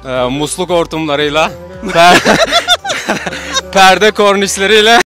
musluk hortumlarıyla, perde kornişleriyle.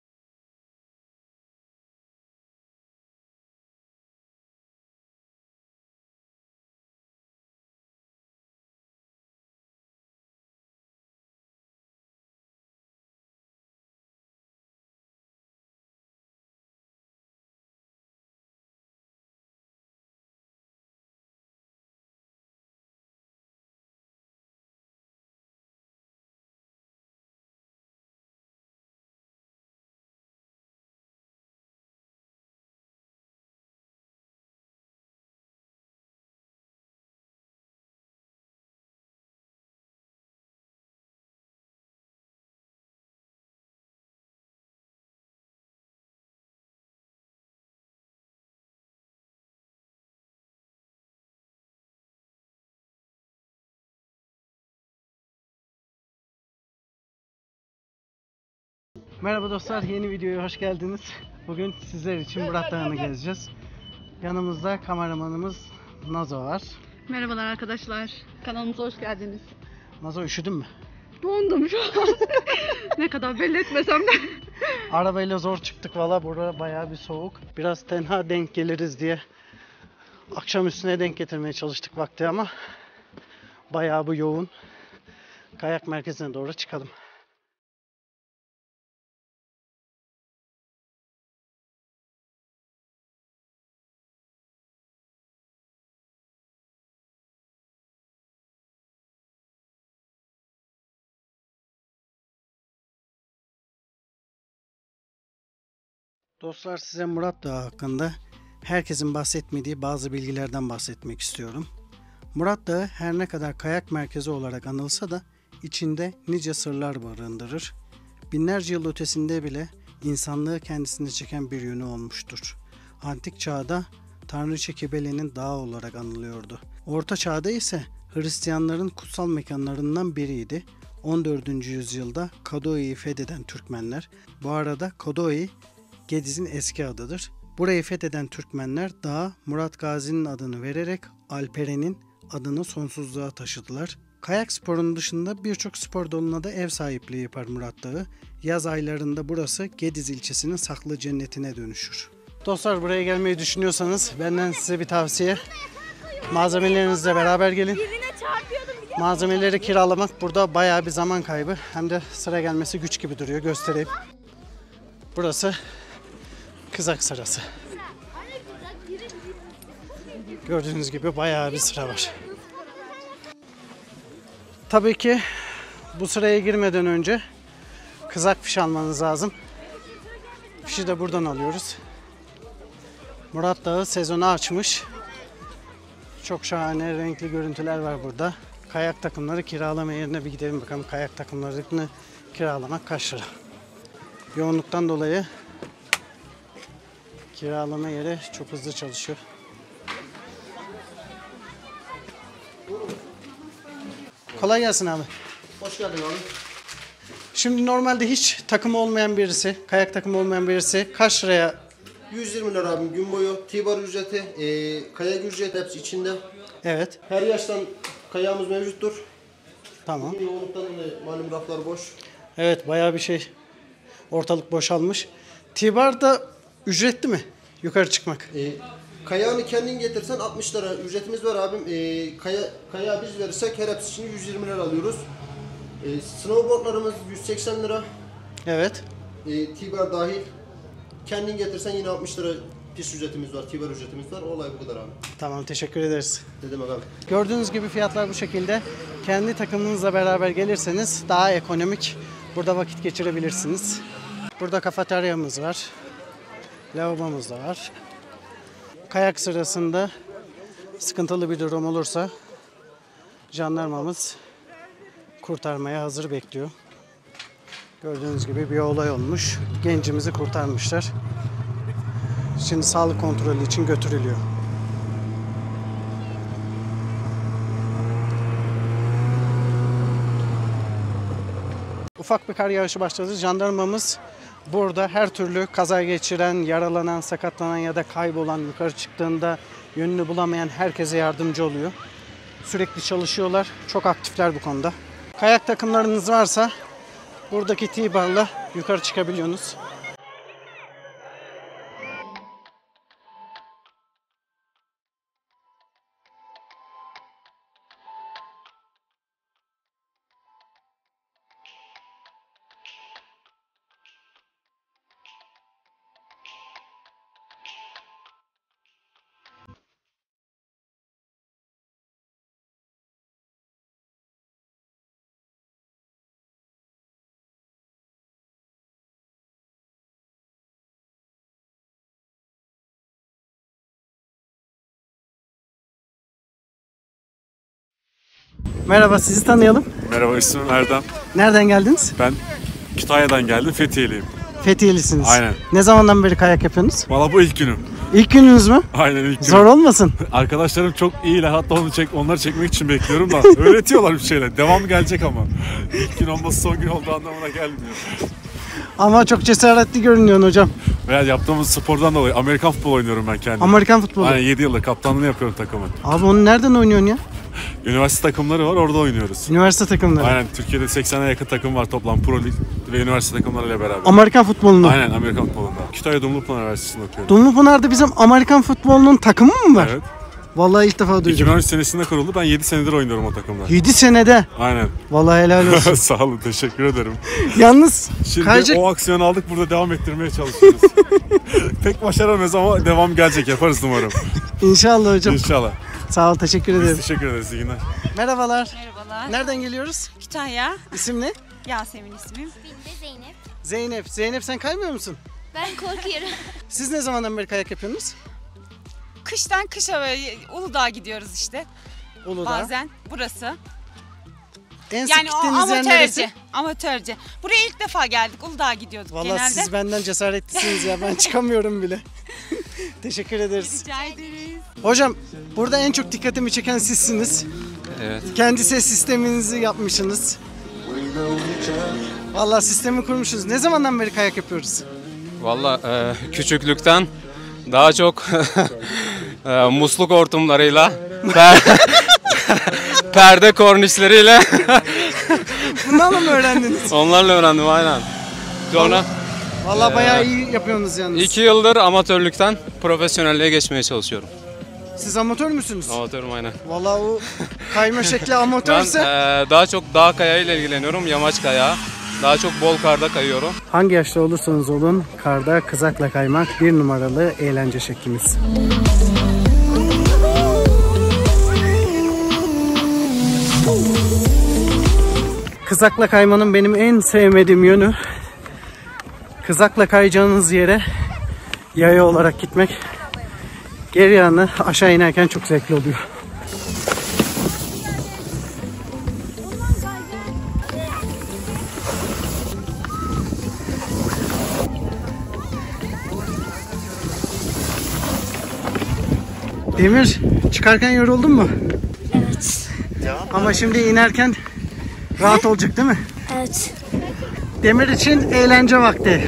Merhaba dostlar, yeni videoya hoş geldiniz. Bugün sizler için Murat Dağı'nı gezeceğiz. Yanımızda kameramanımız Nazo var. Merhabalar arkadaşlar, kanalımıza hoş geldiniz. Nazo, üşüdün mü? Dondum şu an. Ne kadar belli etmesem de. Arabayla zor çıktık valla, burada bayağı bir soğuk. Biraz tenha denk geliriz diye akşam üstüne denk getirmeye çalıştık vakti ama bayağı bir yoğun. Kayak merkezine doğru çıkalım. Dostlar, size Murat Dağı hakkında herkesin bahsetmediği bazı bilgilerden bahsetmek istiyorum. Murat Dağı her ne kadar kayak merkezi olarak anılsa da içinde nice sırlar barındırır. Binlerce yıl ötesinde bile insanlığı kendisine çeken bir yönü olmuştur. Antik çağda Tanrıça Kibele'nin dağı olarak anılıyordu. Orta çağda ise Hristiyanların kutsal mekanlarından biriydi. 14. yüzyılda Kadoi'yi fetheden Türkmenler, bu arada Kadoi Gediz'in eski adıdır. Burayı fetheden Türkmenler dağa Murat Gazi'nin adını vererek Alperen'in adını sonsuzluğa taşıdılar. Kayak sporunun dışında birçok spor dalına da ev sahipliği yapar Murat Dağı. Yaz aylarında burası Gediz ilçesinin saklı cennetine dönüşür. Dostlar, buraya gelmeyi düşünüyorsanız benden size bir tavsiye. Malzemelerinizle beraber gelin. Malzemeleri kiralamak burada bayağı bir zaman kaybı. Hem de sıra gelmesi güç gibi duruyor. Göstereyim. Burası kızak sırası. Gördüğünüz gibi bayağı bir sıra var. Tabii ki bu sıraya girmeden önce kızak fişi almanız lazım. Fişi de buradan alıyoruz. Murat Dağı sezonu açmış. Çok şahane renkli görüntüler var burada. Kayak takımları kiralama yerine bir gidelim bakalım, kayak takımlarını kiralamak kaç lira. Yoğunluktan dolayı kiralama yeri çok hızlı çalışıyor. Kolay gelsin abi. Hoş geldin abi. Şimdi normalde hiç takımı olmayan birisi, kayak takımı olmayan birisi kaç liraya? 120 lira abim gün boyu. T-bar ücreti, kayak ücreti hepsi içinde. Evet. Her yaştan kayağımız mevcuttur. Tamam. Bugün yoğunluktan dolayı malum raflar boş. Evet, bayağı bir şey. Ortalık boşalmış. T-bar da ücretli mi? Yukarı çıkmak. Kayağını kendin getirsen 60 lira ücretimiz var abim. Kayağı biz verirsek her hepsi için 120 lira alıyoruz. Snowboardlarımız 180 lira. Evet. T-bar dahil. Kendin getirsen yine 60 lira pis ücretimiz var, T-bar ücretimiz var. Olay bu kadar abi. Tamam, teşekkür ederiz. Ne demek abi? Gördüğünüz gibi fiyatlar bu şekilde. Kendi takımınızla beraber gelirseniz daha ekonomik. Burada vakit geçirebilirsiniz. Burada kafeteryamız var. Lavabomuz da var. Kayak sırasında sıkıntılı bir durum olursa jandarmamız kurtarmaya hazır bekliyor. Gördüğünüz gibi bir olay olmuş. Gencimizi kurtarmışlar. Şimdi sağlık kontrolü için götürülüyor. Ufak bir kar yağışı başladı. Jandarmamız burada her türlü kaza geçiren, yaralanan, sakatlanan ya da kaybolan, yukarı çıktığında yönünü bulamayan herkese yardımcı oluyor. Sürekli çalışıyorlar. Çok aktifler bu konuda. Kayak takımlarınız varsa buradaki T-bar'la yukarı çıkabiliyorsunuz. Merhaba, sizi tanıyalım. Merhaba, ismim Erdem. Nereden geldiniz? Ben Kütahya'dan geldim, Fethiye'liyim. Fethiyelisiniz. Aynen. Ne zamandan beri kayak yapıyorsunuz? Valla bu ilk günüm. İlk gününüz mü? Aynen ilk günüm. Zor olmasın? Arkadaşlarım çok iyiler, hatta onları çekmek için bekliyorum da öğretiyorlar bir şeyler. Devam gelecek ama. İlk gün olması son gün olduğu anlamına gelmiyor. Ama çok cesaretli görünüyorsun hocam. Veya yaptığımız spordan dolayı Amerikan futbolu oynuyorum ben kendim. Amerikan futbolu. Aynen 7 yıldır kaptanlığını yapıyorum takımın. Abi onu nereden oynuyorsun ya? Üniversite takımları var, orada oynuyoruz. Üniversite takımları. Aynen, Türkiye'de 80'e yakın takım var toplam Pro Lig ve üniversite takımlarıyla beraber. Amerikan futbolunda. Aynen, Amerikan futbolunda. Kütahya Dumlupınar Üniversitesi'nde okuyorum. Dumlupınar'da bizim Amerikan futbolunun takımı mı var? Evet. Vallahi ilk defa duydum. 2013 senesinde kuruldu. Ben 7 senedir oynuyorum o takımda. 7 senede. Aynen. Vallahi helal olsun. Sağ olun, teşekkür ederim. Yalnız Şimdi kayacak... o aksiyonu aldık, burada devam ettirmeye çalışıyoruz. Pek başaramayız ama devam gelecek, yaparız umarım. İnşallah hocam. İnşallah. Sağ ol, teşekkür ederim. Biz teşekkür ederiz, iyi günler. Merhabalar. Merhabalar. Nereden geliyoruz? Kütahya. İsim ne? Yasemin ismim. Benim de Zeynep. Zeynep. Zeynep, sen kaymıyor musun? Ben korkuyorum. Siz ne zamandan beri kayak yapıyorsunuz? Kıştan kışa ve Uludağ'a gidiyoruz işte. Uludağ. Bazen burası. En sık Yani o gittiğiniz yer neresi? amatörce. Amatörce. Buraya ilk defa geldik. Uludağ'a gidiyorduk Vallahi genelde. siz benden cesaretlisiniz ya, ben çıkamıyorum bile. Teşekkür ederiz. Rica ederiz. Hocam, burada en çok dikkatimi çeken sizsiniz. Evet. Kendi ses sisteminizi yapmışsınız. Vallahi sistemi kurmuşsunuz. Ne zamandan beri kayak yapıyoruz? Valla küçüklükten daha çok musluk hortumlarıyla, perde kornişleriyle Bundan mı öğrendiniz? onlarla öğrendim aynen. Sonra Vallahi bayağı iyi yapıyorsunuz yalnız. 2 yıldır amatörlükten profesyonelliğe geçmeye çalışıyorum. Siz amatör müsünüz? Amatörüm aynen. Vallahi o kayma şekli Ben amatörse... daha çok dağ kayayla ilgileniyorum, yamaç kayağı. Daha çok bol karda kayıyorum. Hangi yaşta olursanız olun, karda kızakla kaymak bir numaralı eğlence şeklimiz. Kızakla kaymanın benim en sevmediğim yönü, kızakla kayacağınız yere yaya olarak gitmek. Geri yanı aşağı inerken çok zevkli oluyor. Demir, çıkarken yoruldun mu? Evet. Ama şimdi inerken rahat olacak değil mi? Evet. Demir için eğlence vakti.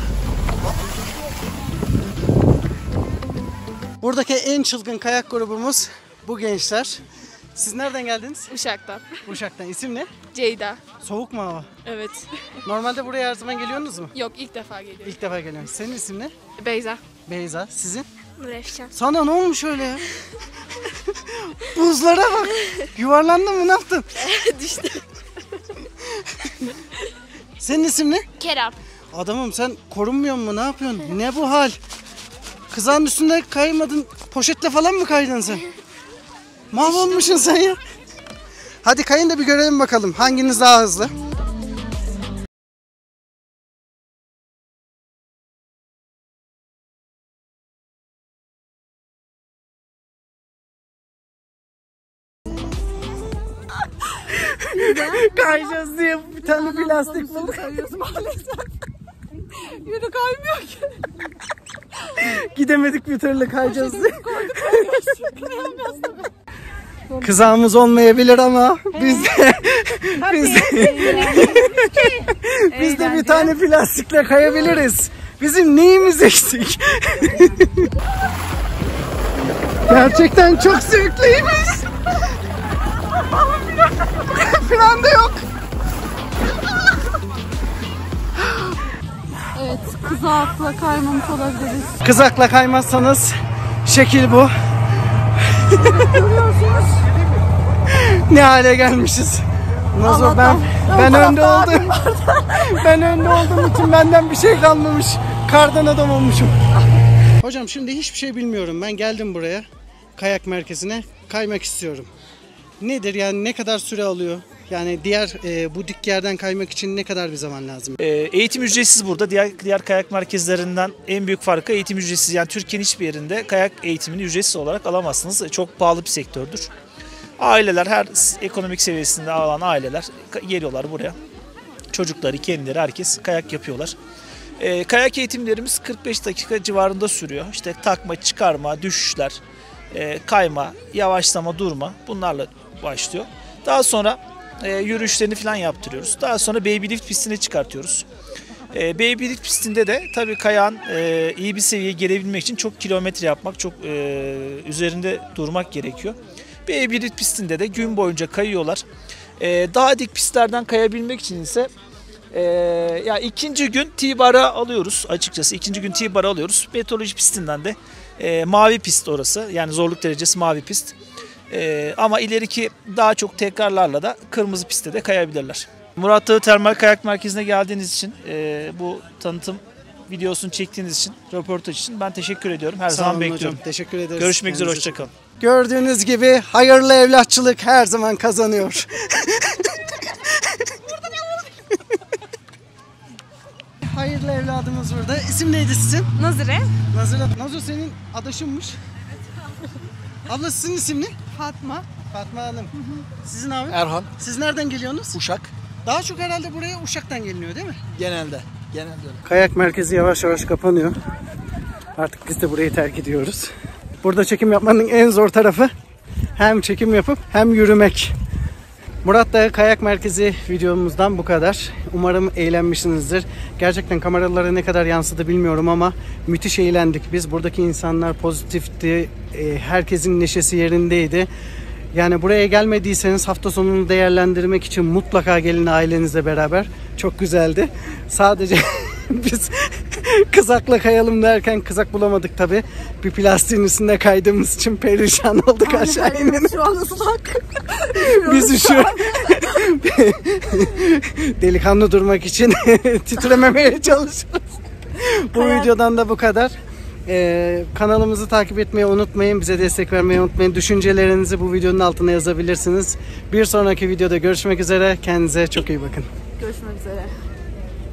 Buradaki en çılgın kayak grubumuz bu gençler. Siz nereden geldiniz? Uşak'tan. Uşak'tan. İsim ne? Ceyda. Soğuk mu hava? Evet. Normalde buraya her zaman geliyorsunuz mu? Yok, ilk defa geliyorum. İlk defa geliyorum. Senin isim ne? Beyza. Beyza. Sizin? Refşan. Sana ne olmuş öyle ya? Buzlara bak. Yuvarlandın mı? Ne yaptın? Düştü. Senin isim ne? Kerem. Adamım, sen korunmuyor mu? Ne yapıyorsun? Ne bu hal? Kızağın üstünde kaymadın. Poşetle falan mı kaydın sen? Mahvolmuşsun sen ya. Hadi kayın da bir görelim bakalım. Hanginiz daha hızlı? Kayacağız diye bir tane plastik bulduk. Kayıyoruz maalesef. Yürü kaymıyor ki. Gidemedik bir türlü, kayacağız diye. Kızağımız olmayabilir ama biz de bir tane plastikle kayabiliriz. Bizim neyimiz eksik? Gerçekten çok zevkliymiş. Fren de yok. Evet, kızakla kaymamış olabiliriz. Kızakla kaymazsanız şekil bu. Ne hale gelmişiz. Nazo ben önde oldum. Ben önde olduğum için benden bir şey kalmamış. Kardan adam olmuşum. Hocam şimdi hiçbir şey bilmiyorum. Ben geldim buraya. Kayak merkezine kaymak istiyorum. Nedir yani, ne kadar süre alıyor? Yani diğer bu dik yerden kaymak için ne kadar bir zaman lazım? Eğitim ücretsiz burada. Diğer kayak merkezlerinden en büyük farkı eğitim ücretsiz. Yani Türkiye'nin hiçbir yerinde kayak eğitimini ücretsiz olarak alamazsınız. Çok pahalı bir sektördür. Aileler, her ekonomik seviyesinde alan aileler geliyorlar buraya. Çocukları, kendileri, herkes kayak yapıyorlar. Kayak eğitimlerimiz 45 dakika civarında sürüyor. İşte takma, çıkarma, düşüşler, kayma, yavaşlama, durma, bunlarla başlıyor. Daha sonra yürüyüşlerini falan yaptırıyoruz. Daha sonra baby lift pistine çıkartıyoruz. Baby lift pistinde de tabii kayağın iyi bir seviyeye gelebilmek için çok kilometre yapmak, çok üzerinde durmak gerekiyor. Baby lift pistinde de gün boyunca kayıyorlar. Daha dik pistlerden kayabilmek için ise ya ikinci gün T-bar'a alıyoruz açıkçası. İkinci gün T-bar'a alıyoruz. Meteoroloji pistinden de mavi pist orası. Yani zorluk derecesi mavi pist. Ama ileriki daha çok tekrarlarla da kırmızı pistte de kayabilirler. Murat Dağı Termal Kayak Merkezi'ne geldiğiniz için, bu tanıtım videosunu çektiğiniz için, röportaj için ben teşekkür ediyorum. Her zaman bekliyorum. Hocam, teşekkür ederiz. Görüşmek üzere, hoşçakalın. Gördüğünüz gibi hayırlı evlatçılık her zaman kazanıyor. Hayırlı evladımız burada. İsim neydi sizin? Nazire. Nazo senin adaşınmış. Abla sizin isim ne? Fatma. Fatma Hanım. Sizin abi? Erhan, Siz nereden geliyorsunuz? Uşak. Daha çok herhalde buraya Uşak'tan geliniyor değil mi? Genelde öyle. Kayak merkezi yavaş yavaş kapanıyor. Artık biz de burayı terk ediyoruz. Burada çekim yapmanın en zor tarafı hem çekim yapıp hem yürümek. Murat Dağı Kayak Merkezi videomuzdan bu kadar. Umarım eğlenmişsinizdir. Gerçekten kameralara ne kadar yansıdı bilmiyorum ama müthiş eğlendik biz. Buradaki insanlar pozitifti. Herkesin neşesi yerindeydi. Yani buraya gelmediyseniz hafta sonunu değerlendirmek için mutlaka gelin ailenizle beraber. Çok güzeldi. Sadece biz kızakla kayalım derken kızak bulamadık tabi. Bir plastiğin üstünde kaydığımız için perişan olduk aşağı inin. Şu an ıslak. Biz şu delikanlı durmak için titrememeye çalışıyoruz. Bu videodan da bu kadar. Kanalımızı takip etmeyi unutmayın. Bize destek vermeyi unutmayın. Düşüncelerinizi bu videonun altına yazabilirsiniz. Bir sonraki videoda görüşmek üzere. Kendinize çok iyi bakın. Görüşmek üzere.